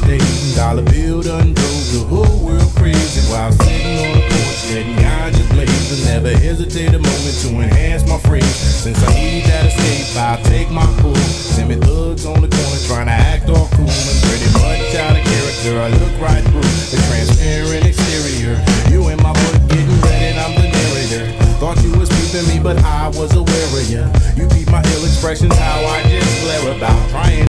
days. Dollar bill done drove the whole world crazy while sitting on the porch letting ganja blaze. And never hesitate a moment to enhance my phrase. Since I need that escape, I'll take my pull.